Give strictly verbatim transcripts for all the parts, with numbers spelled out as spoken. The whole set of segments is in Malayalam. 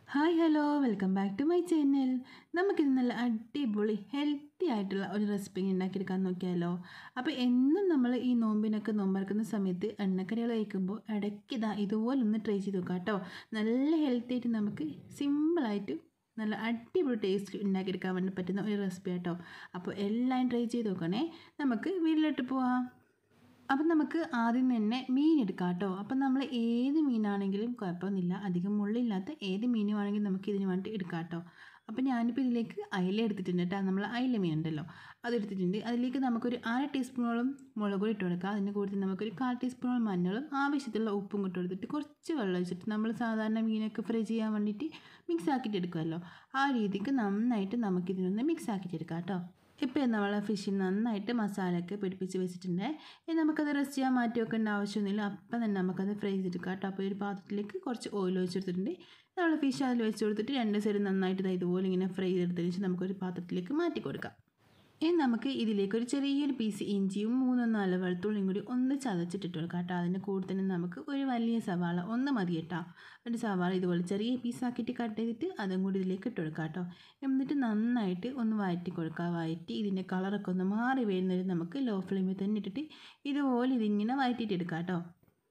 Hi hello welcome back to my channel. നമുക്കിത് നല്ല അടിപൊളി ഹെൽത്തി ആയിട്ടുള്ള ഒരു റെസിപ്പി ഉണ്ടാക്കിയെടുക്കാൻ നോക്കിയാലോ. അപ്പോൾ എന്നും നമ്മൾ ഈ നോമ്പിനൊക്കെ നോമ്പറക്കുന്ന സമയത്ത് എണ്ണക്കടികൾ കഴിക്കുമ്പോൾ ഇടയ്ക്ക് ഇതാ ഇതുപോലൊന്ന് ട്രൈ ചെയ്ത് നോക്കാം കേട്ടോ. നല്ല ഹെൽത്തി ആയിട്ട് നമുക്ക് സിമ്പിളായിട്ട് നല്ല അടിപൊളി ടേസ്റ്റ് ഉണ്ടാക്കിയെടുക്കാൻ വേണ്ടി പറ്റുന്ന ഒരു റെസിപ്പി കേട്ടോ. അപ്പോൾ എല്ലാം ട്രൈ ചെയ്ത് നോക്കണേ. നമുക്ക് വീട്ടിലോട്ട് പോവാം. അപ്പം നമുക്ക് ആദ്യം തന്നെ മീൻ എടുക്കാം കേട്ടോ. അപ്പം നമ്മൾ ഏത് മീനാണെങ്കിലും കുഴപ്പമൊന്നുമില്ല, അധികം മുള്ളില്ലാത്ത ഏത് മീനും ആണെങ്കിലും നമുക്ക് ഇതിന് വേണ്ടി എടുക്കാം കേട്ടോ. അപ്പം ഞാനിപ്പോൾ ഇതിലേക്ക് അയില എടുത്തിട്ടുണ്ട് കേട്ടോ. നമ്മൾ അയില മീൻ ഉണ്ടല്ലോ അതെടുത്തിട്ടുണ്ട്. അതിലേക്ക് നമുക്കൊരു അര ടീസ്പൂണോളം മുളക് പൊടി ഇട്ട് കൊടുക്കാം. അതിൻ്റെ കൂട്ടത്തിൽ നമുക്കൊരു കാൽ ടീസ്പൂണോളം മഞ്ഞളും ആവശ്യത്തിലുള്ള ഉപ്പും ഇട്ട് കൊടുത്തിട്ട് കുറച്ച് വെള്ളം ഒഴിച്ചിട്ട് നമ്മൾ സാധാരണ മീനൊക്കെ ഫ്രൈ ചെയ്യാൻ വേണ്ടിയിട്ട് മിക്സ് ആക്കിയിട്ട് എടുക്കുമല്ലോ, ആ രീതിക്ക് നന്നായിട്ട് നമുക്കിതിനൊന്ന് മിക്സ് ആക്കിയിട്ട് എടുക്കാം കേട്ടോ. ഇപ്പോൾ നമ്മൾ ഫിഷ് നന്നായിട്ട് മസാലയൊക്കെ പിടിപ്പിച്ച് വെച്ചിട്ടുണ്ട്. ഇനി നമുക്കത് റെസ്റ്റ് ചെയ്യാൻ മാറ്റി വെക്കേണ്ട ആവശ്യമൊന്നുമില്ല. അപ്പം തന്നെ നമുക്കത് ഫ്രൈ ചെയ്തെടുക്കാം കേട്ടോ. അപ്പോൾ ഒരു പാത്രത്തിലേക്ക് കുറച്ച് ഓയിൽ ഒഴിച്ചെടുത്തിട്ടുണ്ട്. നമ്മൾ ഫിഷ് അതിൽ വെച്ച് കൊടുത്തിട്ട് രണ്ട് സൈഡ് നന്നായിട്ട് ഇതുപോലെ ഇങ്ങനെ ഫ്രൈ ചെയ്തെടുത്തതിന് ശേഷം നമുക്കൊരു പാത്രത്തിലേക്ക് മാറ്റി കൊടുക്കാം. ഇനി നമുക്ക് ഇതിലേക്ക് ഒരു ചെറിയൊരു പീസ് ഇഞ്ചിയും മൂന്നോ നാലോ വെളുത്തുള്ളിയും കൂടി ഒന്ന് ചതച്ചിട്ടിട്ട് കൊടുക്കാം കേട്ടോ. അതിൻ്റെ കൂടെ തന്നെ നമുക്ക് ഒരു വലിയ സവാള ഒന്ന് മതി കേട്ടോ. ഒരു സവാള ഇതുപോലെ ചെറിയ പീസാക്കിയിട്ട് കട്ട് ചെയ്തിട്ട് അതും കൂടി ഇതിലേക്ക് ഇട്ട് കൊടുക്കാം കേട്ടോ. എന്നിട്ട് നന്നായിട്ട് ഒന്ന് വഴറ്റി കൊടുക്കുക. വഴറ്റി ഇതിൻ്റെ കളറൊക്കെ ഒന്ന് മാറി വരുന്നത് നമുക്ക് ലോ ഫ്ലെയിമിൽ തന്നെ ഇട്ടിട്ട് ഇതുപോലെ ഇതിങ്ങനെ വഴറ്റിയിട്ട് എടുക്കാം കേട്ടോ.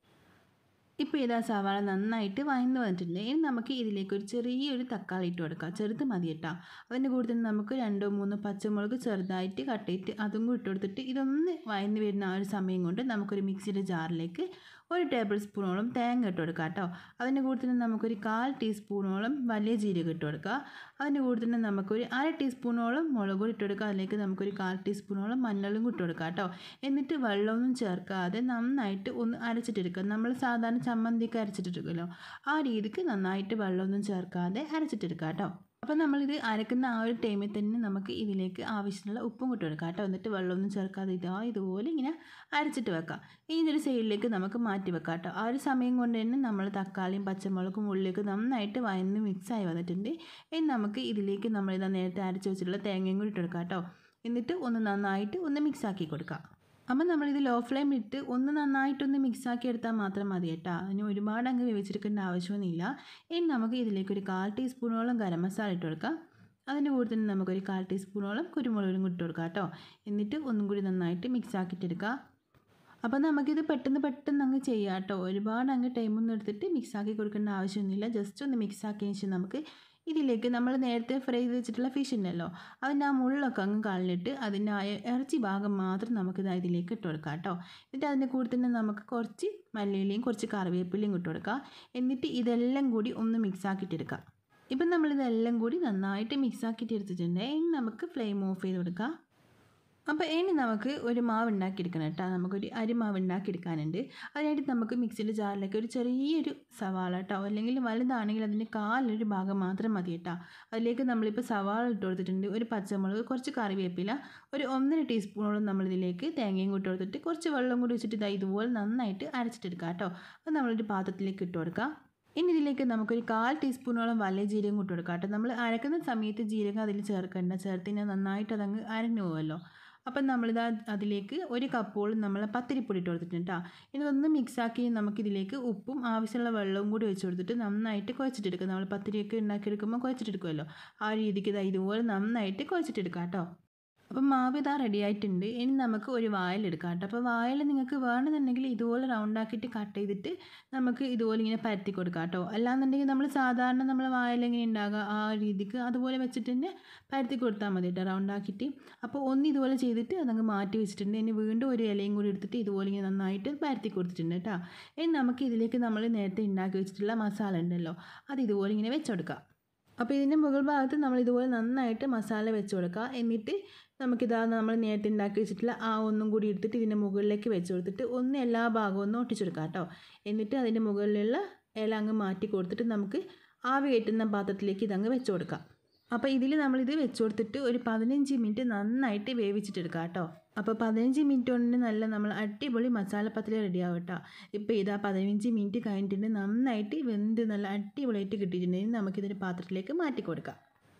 ഇപ്പോൾ ഇതാ സവാള നന്നായിട്ട് വഴന്ന് വന്നിട്ടുണ്ട്. ഇനി നമുക്ക് ഇതിലേക്ക് ഒരു ചെറിയൊരു തക്കാളി ഇട്ട് കൊടുക്കാം. ചെറുത് മതി കേട്ടോ. അതിൻ്റെ കൂടെ തന്നെ നമുക്ക് രണ്ടോ മൂന്നോ പച്ചമുളക് ചെറുതായിട്ട് കട്ട് ചെയ്തിട്ട് അതും കൂടി ഇട്ട് കൊടുത്തിട്ട് ഇതൊന്ന് വഴന്ന് വരുന്ന ആ ഒരു സമയം കൊണ്ട് നമുക്കൊരു മിക്സിയുടെ ജാറിലേക്ക് ഒരു ടേബിൾ സ്പൂണോളം തേങ്ങ ഇട്ട് കൊടുക്കുക കേട്ടോ. അതിൻ്റെ കൂടെ തന്നെ നമുക്കൊരു കാൽ ടീസ്പൂണോളം വലിയ ജീരകം ഇട്ട് കൊടുക്കുക. അതിൻ്റെ കൂടെ തന്നെ നമുക്കൊരു അര ടീസ്പൂണോളം മുളക് പൊടി ഇട്ട് കൊടുക്കുക. അതിലേക്ക് നമുക്കൊരു കാൽ ടീസ്പൂണോളം മഞ്ഞളും ഇട്ട് കൊടുക്കുക കേട്ടോ. എന്നിട്ട് വെള്ളമൊന്നും ചേർക്കാതെ നന്നായിട്ട് ഒന്ന് അരച്ചിട്ടെടുക്കുക. നമ്മൾ സാധാരണ ചമ്മന്തിയൊക്കെ അരച്ചിട്ടെടുക്കുമല്ലോ, ആ രീതിക്ക് നന്നായിട്ട് വെള്ളമൊന്നും ചേർക്കാതെ അരച്ചിട്ടെടുക്കുക കേട്ടോ. അപ്പോൾ നമ്മളിത് അരക്കുന്ന ആ ഒരു ടൈമിൽ തന്നെ നമുക്ക് ഇതിലേക്ക് ആവശ്യമുള്ള ഉപ്പും കൂട്ടി കൊടുക്കാം കേട്ടോ. എന്നിട്ട് വെള്ളമൊന്നും ചേർക്കാതെ ഇതാ ഇതുപോലെ ഇങ്ങനെ അരച്ചിട്ട് വെക്കാം. ഇതിൻ്റെ സൈഡിലേക്ക് നമുക്ക് മാറ്റി വെക്കാം കേട്ടോ. ആ ഒരു സമയം കൊണ്ട് തന്നെ നമ്മൾ തക്കാളിയും പച്ചമുളകും ഉള്ളിലേക്ക് നന്നായിട്ട് വഴന്ന് മിക്സായി വന്നിട്ടുണ്ട്. ഇനി നമുക്ക് ഇതിലേക്ക് നമ്മളിതാ നേരത്തെ അരച്ച് വെച്ചിട്ടുള്ള തേങ്ങയും കൂടി ഇട്ട് കൊടുക്കാം കേട്ടോ. എന്നിട്ട് ഒന്ന് നന്നായിട്ട് ഒന്ന് മിക്സാക്കി കൊടുക്കാം. അപ്പം നമ്മളിത് ലോ ഫ്ലെയിമിലിട്ട് ഒന്ന് നന്നായിട്ടൊന്ന് മിക്സാക്കി എടുത്താൽ മാത്രം മതി കേട്ടോ. അതിന് ഒരുപാട് അങ്ങ് വേവിച്ചെടുക്കേണ്ട ആവശ്യമൊന്നുമില്ല. ഇനി നമുക്ക് ഇതിലേക്ക് ഒരു കാൽ ടീസ്പൂണോളം ഗരം മസാല ഇട്ട് കൊടുക്കാം. അതിൻ്റെ കൂടെ തന്നെ നമുക്കൊരു കാൽ ടീസ്പൂണോളം കുരുമുളകും ഇട്ട് കൊടുക്കാം കേട്ടോ. എന്നിട്ട് ഒന്നും കൂടി നന്നായിട്ട് മിക്സ് ആക്കിയിട്ടെടുക്കുക. അപ്പം നമുക്കിത് പെട്ടെന്ന് പെട്ടെന്ന് അങ്ങ് ചെയ്യാം കേട്ടോ. ഒരുപാട് അങ്ങ് ടൈമൊന്നും എടുത്തിട്ട് മിക്സാക്കി കൊടുക്കേണ്ട ആവശ്യമൊന്നുമില്ല. ജസ്റ്റ് ഒന്ന് മിക്സ് ആക്കിയതിന് ശേഷം നമുക്ക് ഇതിലേക്ക് നമ്മൾ നേരത്തെ ഫ്രൈ ചെയ്ത് വെച്ചിട്ടുള്ള ഫിഷ് ഉണ്ടല്ലോ അതിൻ്റെ ആ മുള്ളൊക്കെ അങ്ങ് കളഞ്ഞിട്ട് അതിൻ്റെ ആ ഇറച്ചി ഭാഗം മാത്രം നമുക്കിത് ഇതിലേക്ക് ഇട്ട് കൊടുക്കാം കേട്ടോ. എന്നിട്ട് അതിൻ്റെ കൂടെ തന്നെ നമുക്ക് കുറച്ച് മല്ലിയിലയും കുറച്ച് കറിവേപ്പിലയും ഇട്ട് കൊടുക്കാം. എന്നിട്ട് ഇതെല്ലാം കൂടി ഒന്ന് മിക്സ് ആക്കിയിട്ടെടുക്കാം. ഇപ്പം നമ്മളിതെല്ലാം കൂടി നന്നായിട്ട് മിക്സ് ആക്കിയിട്ട് എടുത്തിട്ടുണ്ട്. ഇനി നമുക്ക് ഫ്ലെയിം ഓഫ് ചെയ്ത് കൊടുക്കാം. അപ്പോൾ ഇനി നമുക്ക് ഒരു മാവ് ഉണ്ടാക്കിയെടുക്കണം കേട്ടോ. നമുക്കൊരു അരിമാവ് ഉണ്ടാക്കിയെടുക്കാനുണ്ട്. അതിനായിട്ട് നമുക്ക് മിക്സിയുടെ ജാറിലേക്ക് ഒരു ചെറിയൊരു സവാള കേട്ടോ, അല്ലെങ്കിൽ വലുതാണെങ്കിൽ അതിൻ്റെ കാലൊരു ഭാഗം മാത്രം മതി കേട്ടോ. അതിലേക്ക് നമ്മളിപ്പോൾ സവാള ഇട്ട് കൊടുത്തിട്ടുണ്ട്, ഒരു പച്ചമുളക്, കുറച്ച് കറിവേപ്പില, ഒരു ഒന്നര ടീസ്പൂണോളം നമ്മളിതിലേക്ക് തേങ്ങയും കൂട്ടി കൊടുത്തിട്ട് കുറച്ച് വെള്ളം കൂടി വെച്ചിട്ട് ഇതാ ഇതുപോലെ നന്നായിട്ട് അരച്ചിട്ടെടുക്കാം കേട്ടോ. അത് നമ്മളൊരു പാത്രത്തിലേക്ക് ഇട്ട് കൊടുക്കാം. ഇനി ഇതിലേക്ക് നമുക്കൊരു കാൽ ടീസ്പൂണോളം വലിയ ജീരകം ഇട്ട് കൊടുക്കാം കേട്ടോ. നമ്മൾ അരക്കുന്ന സമയത്ത് ജീരകം അതിൽ ചേർക്കേണ്ട, ചേർത്തിനാൽ നന്നായിട്ട് അതങ്ങ് അരഞ്ഞു പോകുമല്ലോ. അപ്പം നമ്മളിത് അതിലേക്ക് ഒരു കപ്പോളം നമ്മൾ പത്തിരിപ്പൊടി ഇട്ട് കൊടുത്തിട്ടുണ്ട് കേട്ടോ. ഇതൊന്ന് മിക്സാക്കി നമുക്കിതിലേക്ക് ഉപ്പും ആവശ്യമുള്ള വെള്ളവും കൂടി വെച്ച് കൊടുത്തിട്ട് നന്നായിട്ട് കുഴച്ചിട്ടെടുക്കുക. നമ്മൾ പത്തിരിയൊക്കെ ഉണ്ടാക്കിയെടുക്കുമ്പോൾ കുഴച്ചിട്ടെടുക്കുമല്ലോ, ആ രീതിക്ക് ഇതാ ഇതുപോലെ നന്നായിട്ട് കുഴച്ചിട്ടെടുക്കാം കേട്ടോ. അപ്പം മാവ് ഇതാ റെഡി ആയിട്ടുണ്ട്. ഇനി നമുക്ക് ഒരു വാഴ എടുക്കാം കേട്ടോ. അപ്പോൾ വാഴ നിങ്ങൾക്ക് വേണമെന്നുണ്ടെങ്കിൽ ഇതുപോലെ റൗണ്ടാക്കിയിട്ട് കട്ട് ചെയ്തിട്ട് നമുക്ക് ഇതുപോലെ ഇങ്ങനെ പരത്തി കൊടുക്കാം കേട്ടോ. അല്ലാന്നുണ്ടെങ്കിൽ നമ്മൾ സാധാരണ നമ്മൾ വാഴ എങ്ങനെ ഉണ്ടാകുക ആ രീതിക്ക് അതുപോലെ വെച്ചിട്ട് തന്നെ പരത്തി കൊടുത്താൽ മതി കേട്ടോ, റൗണ്ടാക്കിയിട്ട്. അപ്പോൾ ഒന്ന് ഇതുപോലെ ചെയ്തിട്ട് അതങ്ങ് മാറ്റി വെച്ചിട്ടുണ്ട്. ഇനി വീണ്ടും ഒരു ഇലയും കൂടി എടുത്തിട്ട് ഇതുപോലെ ഇങ്ങനെ നന്നായിട്ട് പരത്തി കൊടുത്തിട്ടുണ്ട് കേട്ടോ. ഇനി നമുക്ക് ഇതിലേക്ക് നമ്മൾ നേരത്തെ ഉണ്ടാക്കി വെച്ചിട്ടുള്ള മസാല ഉണ്ടല്ലോ അത് ഇതുപോലെ ഇങ്ങനെ വെച്ച് കൊടുക്കാം. അപ്പോൾ ഇതിൻ്റെ മുകൾ ഭാഗത്ത് നമ്മൾ ഇതുപോലെ നന്നായിട്ട് മസാല വെച്ച് കൊടുക്കുക. എന്നിട്ട് നമുക്കിതാ നമ്മൾ നേരത്തെ ഉണ്ടാക്കി വെച്ചിട്ടുള്ള ആ ഒന്നും കൂടി എടുത്തിട്ട് ഇതിൻ്റെ മുകളിലേക്ക് വെച്ച് കൊടുത്തിട്ട് ഒന്ന് എല്ലാ ഭാഗവും ഒന്ന് ഒട്ടിച്ചെടുക്കാം കേട്ടോ. എന്നിട്ട് അതിൻ്റെ മുകളിലുള്ള ഇല അങ്ങ് മാറ്റി കൊടുത്തിട്ട് നമുക്ക് ആവി കയറ്റുന്ന പാത്രത്തിലേക്ക് ഇതങ്ങ് വെച്ച് കൊടുക്കാം. അപ്പോൾ ഇതിൽ നമ്മളിത് വെച്ച് കൊടുത്തിട്ട് ഒരു പതിനഞ്ച് മിനിറ്റ് നന്നായിട്ട് വേവിച്ചിട്ടെടുക്കാം കേട്ടോ. അപ്പോൾ പതിനഞ്ച് മിനിറ്റ് കൊണ്ട് നല്ല നമ്മൾ അടിപൊളി മസാലപ്പത്തിരി റെഡിയാവും കേട്ടോ. ഇപ്പോൾ ഇതാ പതിനഞ്ച് മിനിറ്റ് കഴിഞ്ഞിട്ടുണ്ട്, നന്നായിട്ട് വെന്ത് നല്ല അടിപൊളിയായിട്ട് കിട്ടിയിട്ടുണ്ടെങ്കിൽ നമുക്കിതൊരു പാത്രത്തിലേക്ക് മാറ്റി കൊടുക്കാം.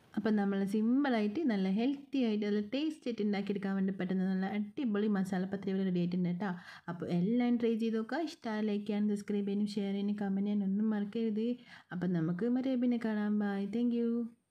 അപ്പം നമ്മൾ സിമ്പിളായിട്ട് നല്ല ഹെൽത്തി ആയിട്ട് നല്ല ടേസ്റ്റ് ആയിട്ട് ഉണ്ടാക്കിയെടുക്കാൻ വേണ്ടി പറ്റുന്ന നല്ല അടിപൊളി മസാലപ്പത്തിരി ഇവിടെ റെഡി ആയിട്ടുണ്ട് കേട്ടോ. അപ്പോൾ എല്ലാം ട്രൈ ചെയ്ത് നോക്കുക. ഇഷ്ടമായി ലൈക്ക് ചെയ്യാനും സബ്സ്ക്രൈബ് ചെയ്യാനും ഷെയർ ചെയ്യാനും കമൻറ്റ് ചെയ്യാനും ഒന്നും മറക്കരുത്. അപ്പം നമുക്ക് മറ്റേ പിന്നെ കാണാം. ബൈ. Thank U.